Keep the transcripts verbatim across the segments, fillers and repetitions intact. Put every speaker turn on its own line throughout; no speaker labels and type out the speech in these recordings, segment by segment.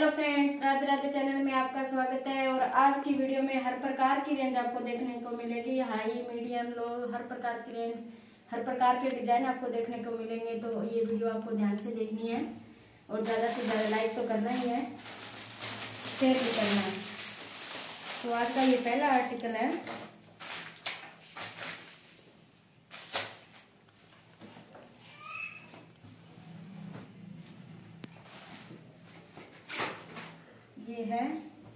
Hello friends, Radhe Radhe channel में आपका स्वागत है। और आज की वीडियो में हर प्रकार की रेंज आपको देखने को मिलेगी। हाई, मीडियम, लो, हर प्रकार की रेंज, हर प्रकार के डिजाइन आपको देखने को मिलेंगे। तो ये वीडियो आपको ध्यान से देखनी है और ज्यादा से ज्यादा लाइक तो करना ही है, शेयर भी करना है। तो आज का ये पहला आर्टिकल है। ये है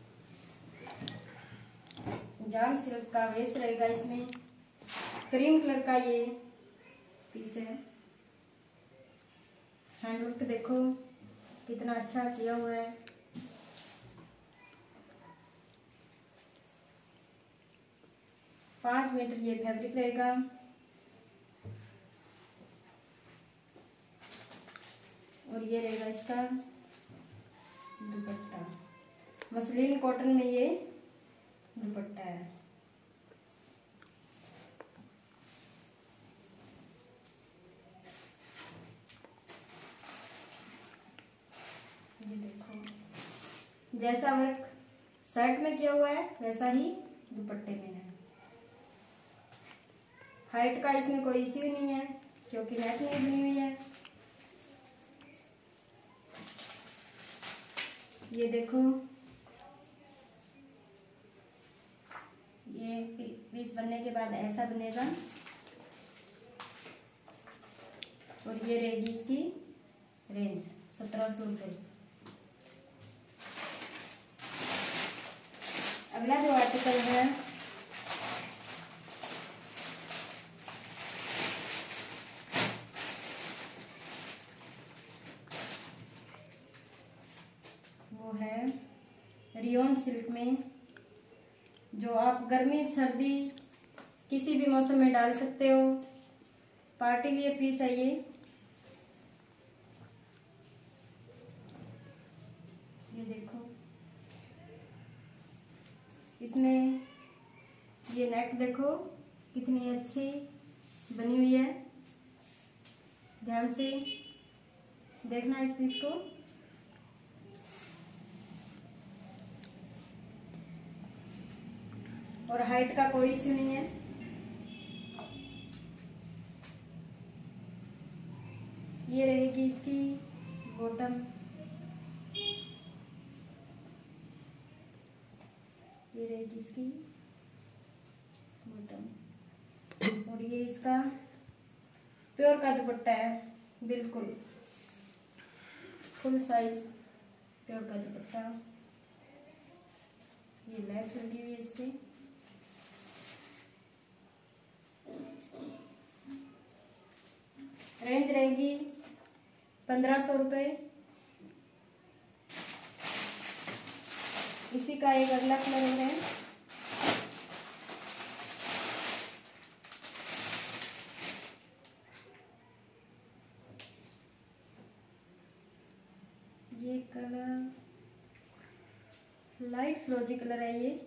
जाम सिल्क का वेस रहेगा। इसमें क्रीम कलर का ये पीस है। हैंडवर्क देखो कितना अच्छा किया हुआ है। पांच मीटर ये फैब्रिक रहेगा। और ये रहेगा इसका दुपट्टा। मसलिन कॉटन में ये दुपट्टा है। ये देखो जैसा वर्क शर्ट में किया हुआ है वैसा ही दुपट्टे में है। हाइट का इसमें कोई इश्यू नहीं है क्योंकि नेट नहीं बनी हुई है। ये देखो ये पीस बनने के बाद ऐसा बनेगा। और ये रहेगी इसकी रेंज सत्रह सौ रुपये। अगला जो आर्टिकल है वो है रियोन सिल्क में, जो आप गर्मी सर्दी किसी भी मौसम में डाल सकते हो। पार्टी वियर पीस है ये। ये देखो इसमें ये नेक देखो कितनी अच्छी बनी हुई है। ध्यान से देखना इस पीस को। और हाइट का कोई इश्यू नहीं है। ये रहेगी इसकी बॉटम। ये रहेगी इसकी बॉटम। और ये इसका प्योर का दुपट्टा है, बिल्कुल फुल साइज प्योर का दुपट्टा। ये लेस लगी हुई है इस पे। रेंज रहेगी पंद्रह सौ रुपये। इसी का एक अगला कलर है। ये कलर लाइट फ्रोजी कलर है। ये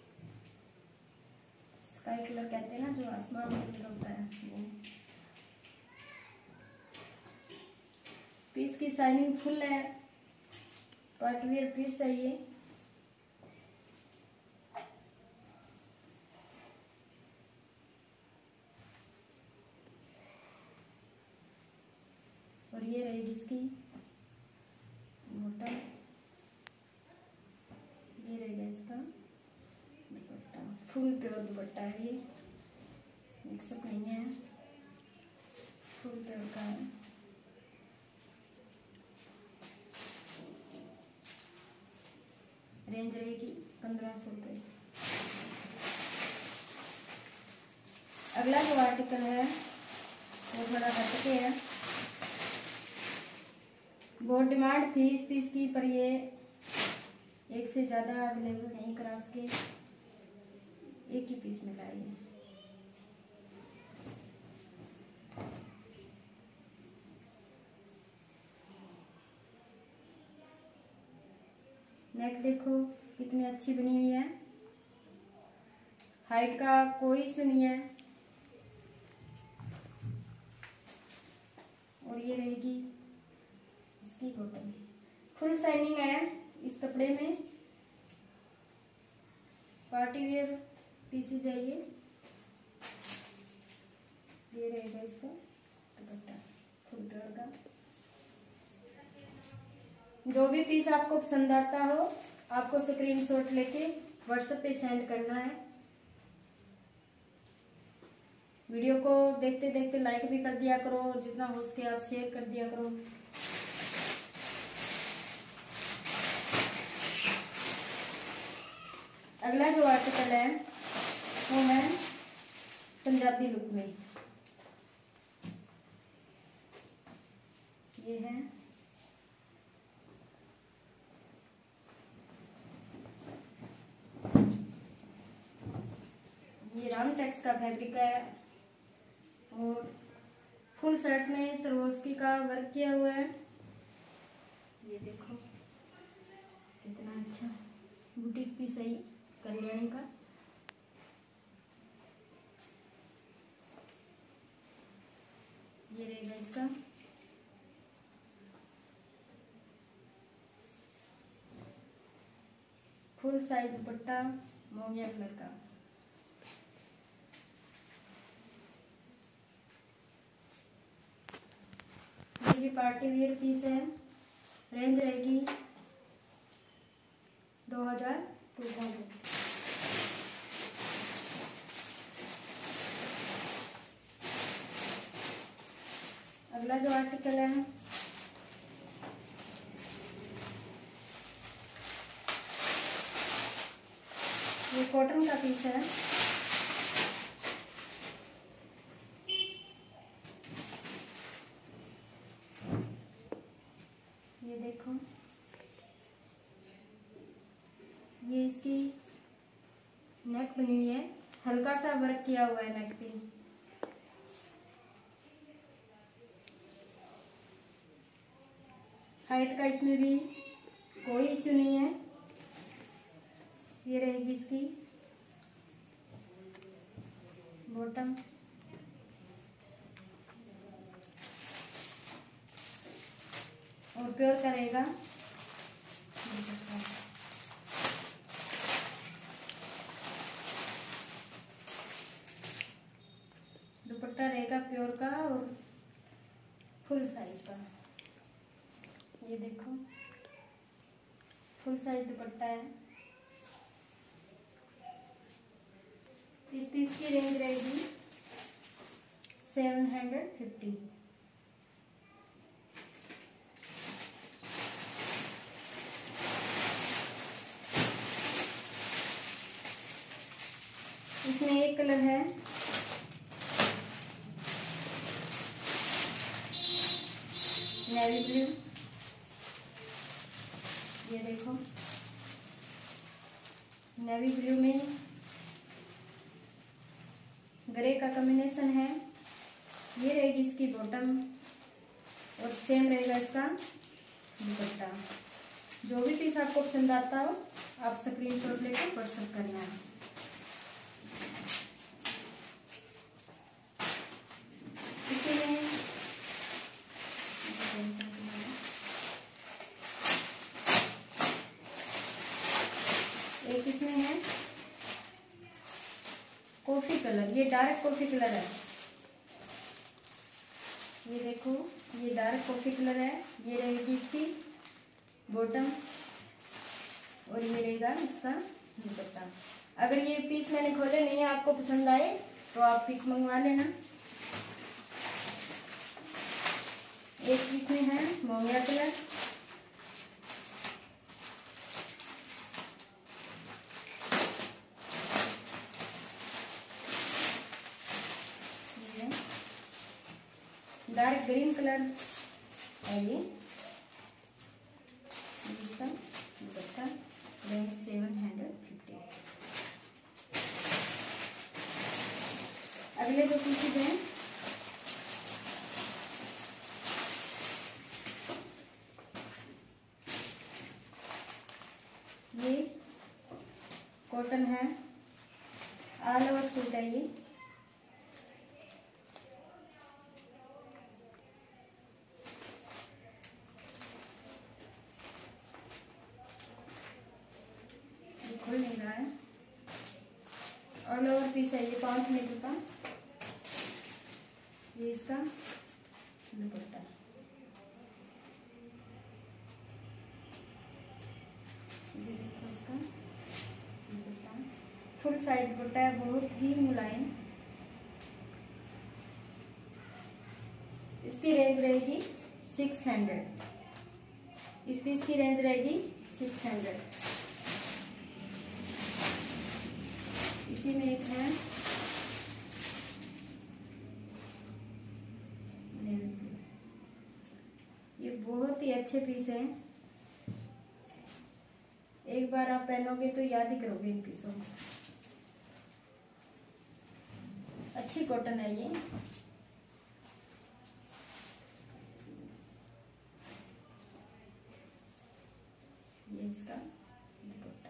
स्काई कलर कहते हैं ना, जो आसमान कलर होता है वो। पीस की शाइनिंग फुल है। पार्टी वियर पीस है ये। और ये रहेगी इसकी बॉटम। ये रहेगा इसका दुपट्टा। फुल प्योर दुपट्टा है ये, मिक्सअप नहीं है, फुल प्योर का है। रेंज रहेगी पंद्रह सौ रुपये। अगला जो आर्टिकल है वो थोड़ा हटके है। बहुत डिमांड थी इस पीस की, पर ये एक से ज्यादा अवेलेबल नहीं करा सके, एक ही पीस मिला है। नेक देखो कितनी अच्छी बनी हुई है। हाइट का कोई इशू नहीं है। और ये रहेगी इसकी बॉटम। फुल शाइनिंग है इस कपड़े में पार्टी वेयर पीसी चाहिए। ये रहेगा इसका दुपट्टा फुल कलर का। जो भी पीस आपको पसंद आता हो आपको स्क्रीनशॉट लेके व्हाट्सएप पे सेंड करना है। वीडियो को देखते देखते लाइक भी कर दिया करो, जितना हो सके आप शेयर कर दिया करो। अगला जो आर्टिकल है वो है पंजाबी लुक में। ये है ये राम टेक्स का फैब्रिक है और फुल शर्ट में सरोस्की का वर्क किया हुआ है। ये देखो कितना अच्छा बुटीक पीस है कल्याणी का। ये रहेगा इसका फुल साइज दुपट्टा मोंगिया कलर का। ये भी पार्टी वेयर पीस है। रेंज रहेगी दो हजार टू थाउजेंड। अगला जो आर्टिकल है ये कॉटन का पीस है। ये देखो ये इसकी नेक बनी हुई है, हल्का सा वर्क किया हुआ है नेक पे। हाइट का इसमें भी कोई इश्यू नहीं है। ये रहेगी इसकी बॉटम। और प्योर का रहेगा दुपट्टा रहेगा प्योर का और फुल साइज का। ये देखो फुल साइज दुपट्टा है। इस पीस की रेंज रहेगी सेवन हंड्रेड फिफ्टी। इसमें एक कलर है नेवी ब्लू। ये देखो नेवी ब्लू में ग्रे का कॉम्बिनेशन है। ये रहेगी इसकी बॉटम और सेम रहेगा इसका दुपट्टा। जो भी पीस आपको पसंद आता हो आप स्क्रीनशॉट लेकर व्हाट्सएप करना है। इसी में एक इसमें है कॉफी कलर। ये डार्क कॉफी कलर है। ये देखो ये डार्क कॉफी कलर है। ये रहेगी इसकी बॉटम और ये रहेगा इसका दुपट्टा। अगर ये पीस मैंने खोले नहीं है आपको पसंद आए तो आप पिक मंगवा लेना। एक पीस में है मोंगिया कलर। डार्क ग्रीन कलर है ये इसका dupatta. Range seven hundred fifty. अगले जो पीसेज हैं ये कॉटन है, ऑल ओवर सूट है ये। खुल नहीं रहा है। ऑल ओवर पीस है ये पाँच मीटर का। ये इसका दुपट्टा, ये देखो इसका दुपट्टा फुल साइज दुपट्टा है, बहुत ही मुलायम। इसकी रेंज रहेगी सिक्स हंड्रेड। इस पीस की रेंज रहेगी सिक्स हंड्रेड। इसी में एक है ये, बहुत ही अच्छे पीस हैं। एक बार आप पहनोगे तो याद ही करोगे इन पीसों को। अच्छी कॉटन है ये। ये इसका दुपट्टा,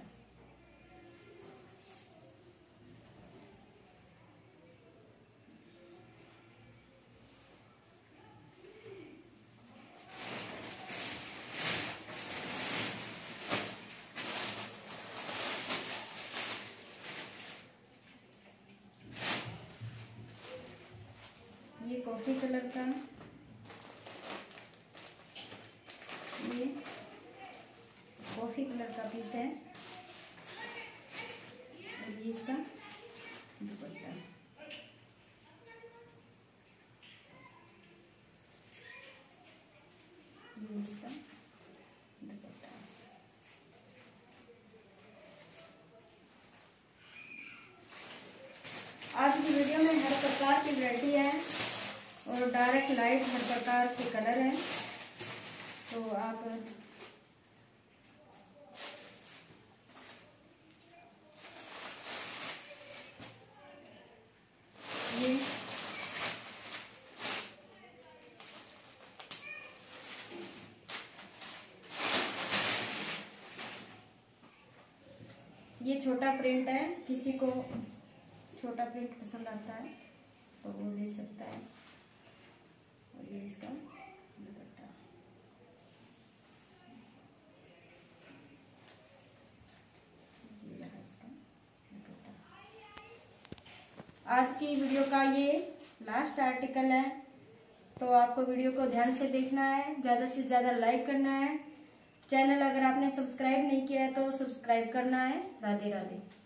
ये कॉफी कलर का, ये कॉफी कलर का पीस है। और ये इसका दुपट्टा, ये इसका दुपट्टा। आज की वीडियो में हर प्रकार की वैरायटी है और डायरेक्ट लाइट हर प्रकार के कलर हैं। तो आप ये ये छोटा प्रिंट है, किसी को छोटा प्रिंट पसंद आता है तो वो ले सकता है। और ये इसका दुपट्टा, ये रहा इसका दुपट्टा। आज की वीडियो का ये लास्ट आर्टिकल है, तो आपको वीडियो को ध्यान से देखना है, ज्यादा से ज्यादा लाइक करना है। चैनल अगर आपने सब्सक्राइब नहीं किया है तो सब्सक्राइब करना है। राधे राधे।